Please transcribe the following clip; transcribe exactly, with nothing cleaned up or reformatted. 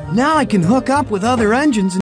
Now I can hook up with other engines